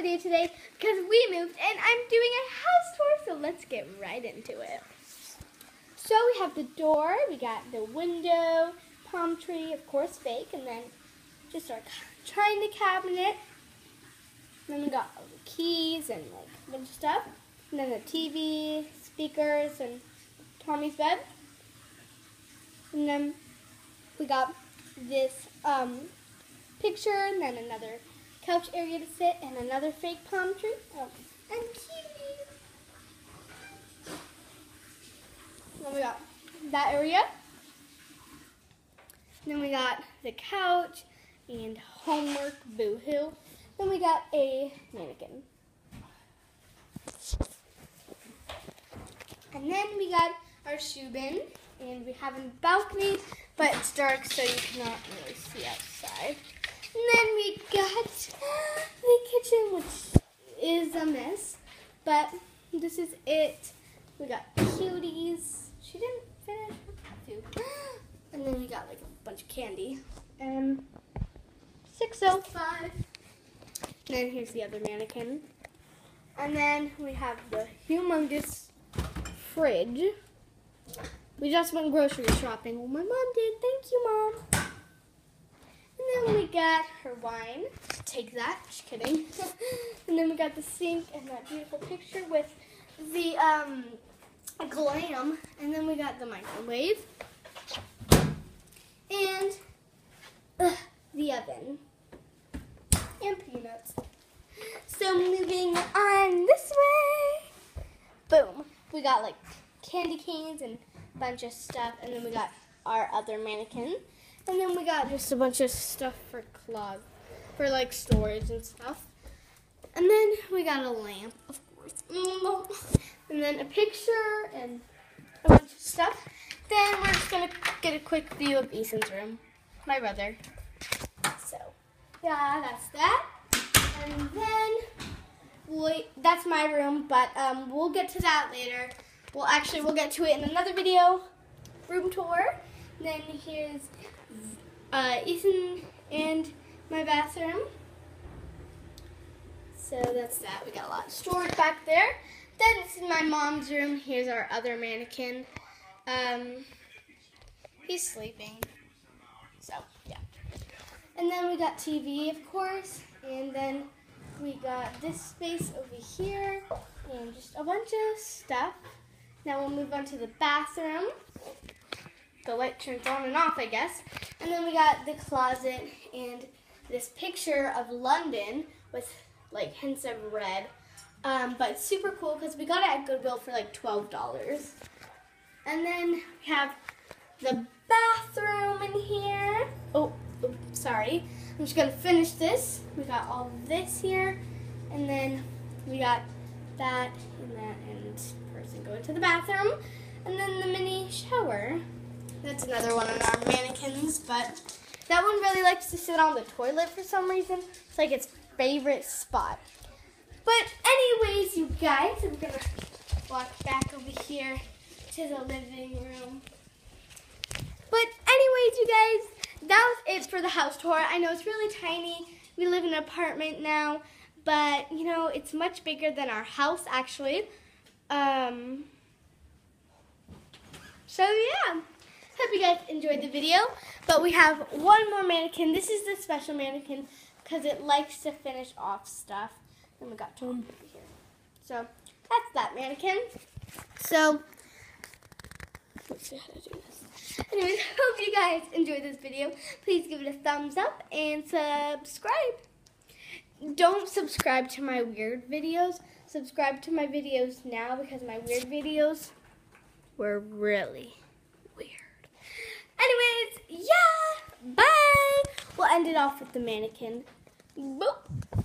video today because we moved and I'm doing a house tour, so let's get right into it. So we have the door, we got the window, palm tree, of course fake, and then just our china cabinet. And then we got all the keys and like a bunch of stuff. And then the TV, speakers, and Tommy's bed. And then we got this picture, and then another couch area to sit, and another fake palm tree. Oh, and TV. Then we got that area. Then we got the couch and homework, boo-hoo. Then we got a mannequin. And then we got our shoe bin, and we have a balcony, but it's dark, so you cannot really see outside. And then we got the kitchen, which is a mess, but this is it. We got cuties. She didn't finish her food. And then we got like a bunch of candy. 605. And then here's the other mannequin. And then we have the humongous fridge. We just went grocery shopping. Well, my mom did. Thank you, Mom. And then we got her wine. Take that. Just kidding. And then we got the sink and that beautiful picture with the glam. And then we got the microwave. And the oven. And peanuts. So moving on this way. Boom. We got like candy canes and a bunch of stuff. And then we got our other mannequin. And then we got just a bunch of stuff for for like storage and stuff. And then we got a lamp, of course. And then a picture and a bunch of stuff. Then we're just going to get a quick view of Ethan's room, my brother. So, yeah, that's that. And then, that's my room, but we'll get to that later. We'll get to it in another video, room tour. And then here's Ethan and my bathroom. So that's that. We got a lot stored back there. Then this is my mom's room. Here's our other mannequin. He's sleeping. So, yeah. And then we got TV, of course. And then we got this space over here. And just a bunch of stuff. Now we'll move on to the bathroom. The light turns on and off, I guess. And then we got the closet and this picture of London with like hints of red. But it's super cool because we got it at Goodwill for like $12. And then we have the bathroom in here. Oh, sorry. I'm just going to finish this. We got all of this here. And then we got that and that and person going to the bathroom. And then the mini shower. That's another one of our mannequins, but that one really likes to sit on the toilet for some reason. It's like its favorite spot. But anyways, you guys, I'm going to walk back over here to the living room. But anyways, you guys, that was it for the house tour. I know it's really tiny. We live in an apartment now, but, you know, it's much bigger than our house, actually. So, yeah. Hope you guys enjoyed the video. But we have one more mannequin. This is the special mannequin because it likes to finish off stuff. And we got Tom here. So, that's that mannequin. So, let's see how to do this. Anyways, hope you guys enjoyed this video. Please give it a thumbs up and subscribe. Don't subscribe to my weird videos. Subscribe to my videos now because my weird videos were really weird. Anyways, yeah, bye. We'll end it off with the mannequin. Boop.